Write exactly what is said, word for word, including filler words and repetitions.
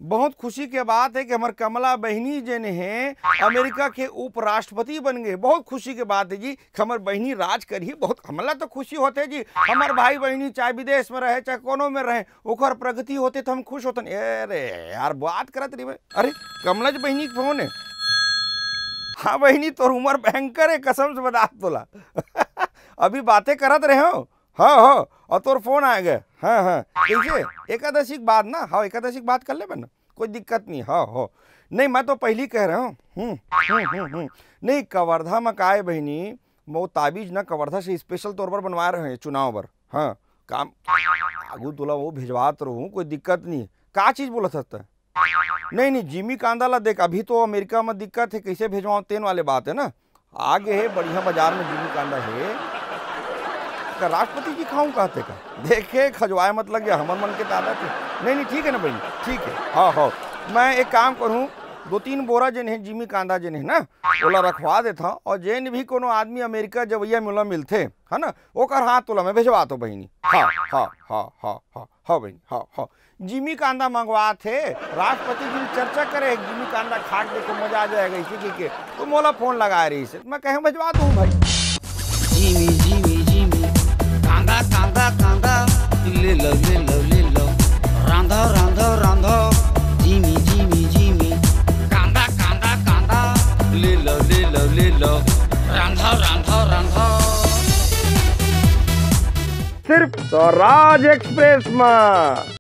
बहुत खुशी के बात है कि हमारे कमला बहनी जन है अमेरिका के उपराष्ट्रपति बन गए। बहुत खुशी के बात है जी, हमार बहनी राज करी। बहुत हमला तो खुशी होते जी, हमार भाई बहनी चाहे विदेश में रहे चाहे कोनो में रहे ओकर प्रगति होते तो हम खुश होते। अरे यार बात करत रही। अरे कमला जी बहनी के फोन है। हाँ बहनी तोर उम्र भयंकर है, कसम से बता तोला। अभी बातें करत रहे हो। हाँ हाँ और तोर फोन आ गया। हाँ हाँ कैसे एकादशी के बाद ना। हाँ एकादशी की बात कर ले बना, कोई दिक्कत नहीं। हाँ हो नहीं मैं तो पहली कह रहा हूँ। हम्म हम्म हम्म नहीं कवर्धा में का है बहनी, वो ताबीज ना कवर्धा से स्पेशल तौर पर बनवा रहे हैं चुनाव पर। हाँ काम आगू तोला वो भिजवात रहूँ, कोई दिक्कत नहीं। का चीज़ बोला सकता? नहीं नहीं जिमी कांदा ला देख, अभी तो अमेरिका में दिक्कत है, कैसे भेजवाऊँ तेन वाले बात है ना। आगे है बढ़िया बाजार में जिमी कांदा है। राष्ट्रपति जी खाऊं कहते का देखे खजवाए मत लग गया हमार मन के दादा थे। नहीं नहीं ठीक है ना बहनी ठीक है। हाँ हाँ मैं एक काम करूँ, दो तीन बोरा जन है जिमी कांदा जन है ना ओला रखवा देता और जैन भी कोनो आदमी अमेरिका जवैया मिला मिलते है ना ओकर हाथ तोला मैं भेजवा तो बहनी। हाँ हाँ हाँ हाँ हाँ हाँ बहनी हाँ हाँ जिमी कांदा मंगवा थे। राष्ट्रपति जी चर्चा करे जिमी कांदा खा के देखो मजा आ जाएगा इसी के तो मोला फोन लगा रही से मैं कहीं भेजवा दूँ भाई। जिमी जिमी जिमी कांदा कांदा कांदा ले लो ले लो ले लो रांधो रांधो रांधो जिमी जिमी जिमी कांदा कांदा कांदा ले लो ले लो ले लो रांधो रांधो रांधो। सिर्फ स्वराज एक्सप्रेस में।